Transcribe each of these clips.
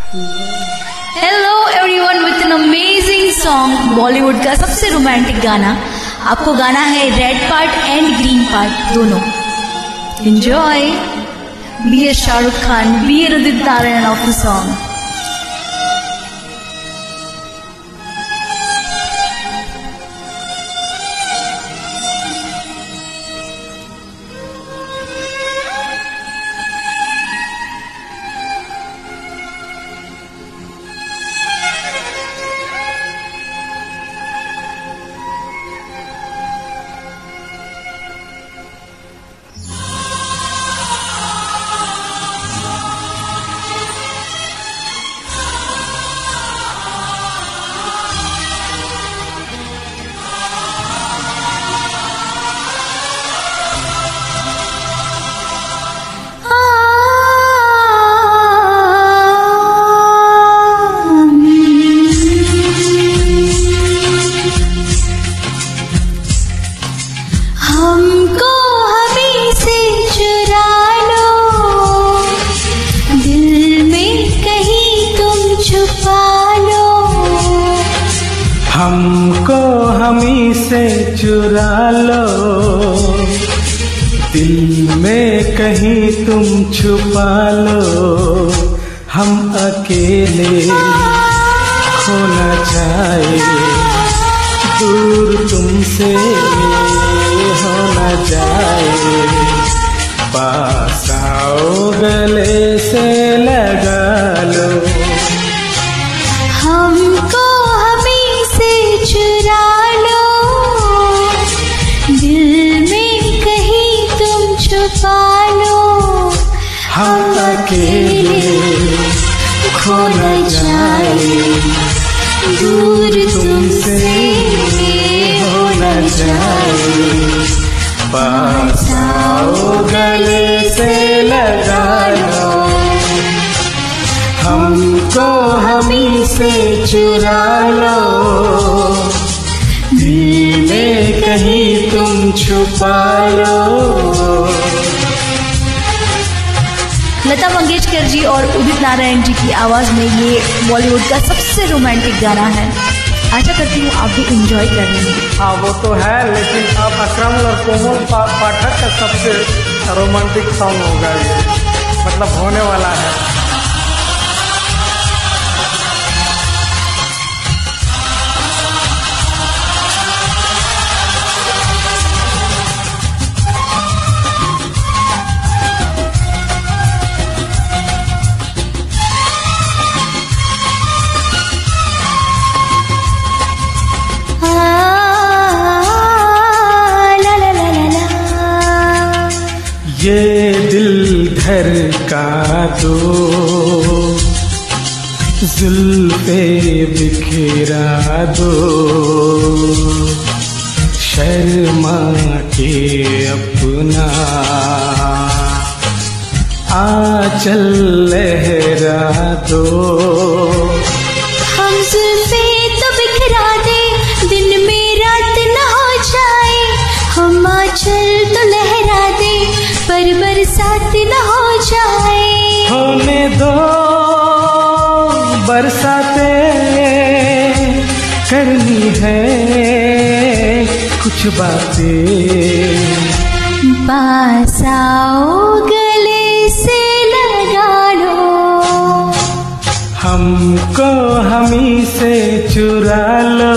Hello everyone with an amazing song, Bollywood का सबसे romantic गाना। आपको गाना है red part and green part दोनों। Enjoy. Be a Shahrukh Khan, be a Udit Narayan of the song. हमको हमें से चुरा लो, दिल में कहीं तुम छुपा लो। हमको हमी से चुरा लो, दिल में कहीं तुम छुपा लो। हम अकेले खो न जाए, दूर तुमसे हो न जाए। पास आओ, गले से लगा लो। हमको हमें से चुरा लो, दिल में कहीं तुम छुपा लो। हम अकेले खो न जाए, दूर तुमसे हो न जाए। पास आओ, गले से लगा लो। हमको हमी से चुरा लो, दिल में कहीं तुम छुपा लो। लता मंगेशकर जी और उदित नारायण जी की आवाज में ये बॉलीवुड का सबसे रोमांटिक गाना है। आशा करती हूँ आप भी एंजॉय कर रहे हैं। हाँ वो तो है, लेकिन अब अकरम और कोमल पाठक का सबसे रोमांटिक सॉन्ग होगा ये, मतलब होने वाला है। ये दिल धड़का दो, जुल्फे बिखरा दो। शर्मा के अपना आंचल लहरा दो। हम जुल्फे तो बिखरा दे, दिन में रात न हो जाए। हम आंचल तो लहरा दे, पर बरसात न हो जाए। होने दो बरसातें, करनी है कुछ बातें। पास आओ, गले से लगा लो। हमको हमी से चुरा लो,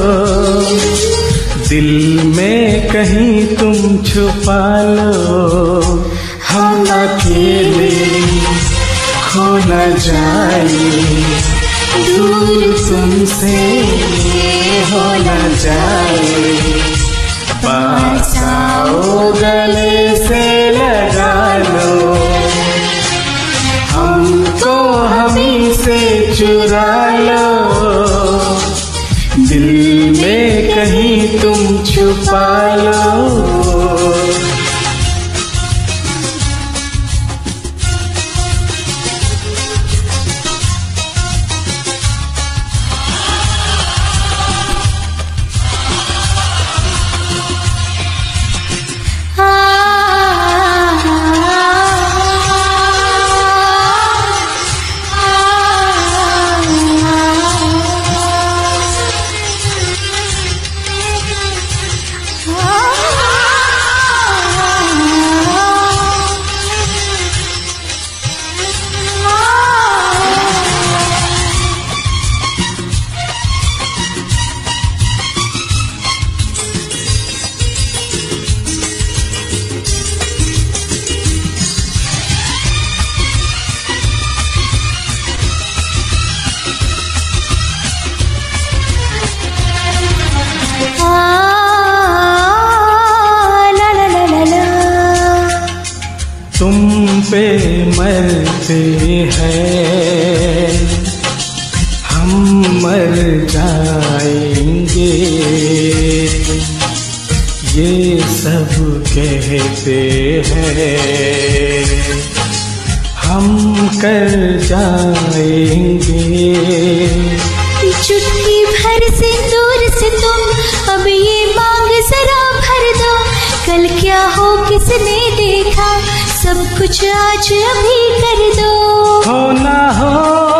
दिल में कहीं तुम छुपा लो। हम अकेले खो न जाए, दूर तुमसे हो न जाए। पास आओ, गले से लगा लो। हमको हमी से चुरा लो, दिल में कहीं तुम छुपा लो। पे मरते हैं, हम मर जाएंगे, ये सब कहते हैं, हम कर जाएंगे। चुटकी भर सिंदूर से तुम अब ये मांग जरा भर दो, कल क्या हो किसने देखा, सब कुछ आज अभी कर दो। हो ना हो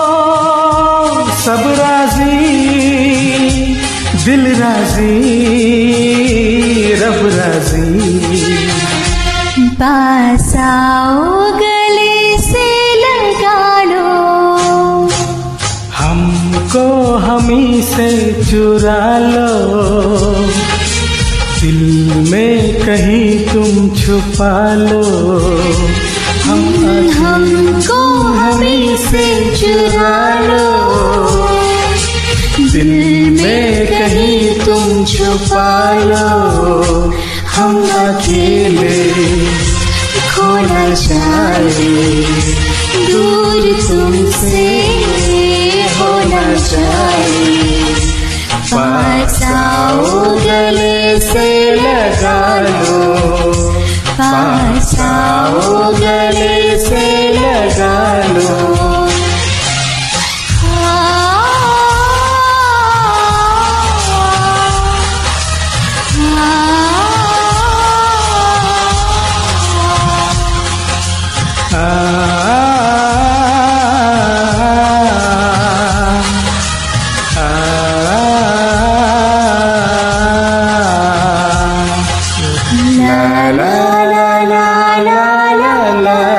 सब राजी, दिल राजी, रब राजी। पास आओ गले से लगा लो, हमको हमी से चुरा लो, दिल में कहीं तुम छुपा लो। हमको हमी से चुरा लो, दिल में कहीं तुम छुपा लो। हम अकेले खोना चाहिए, दूर तुमसे होना चाहिए। पास आओ गले से लगा लो, पास आओ गले से लगा लो। la la la la la la la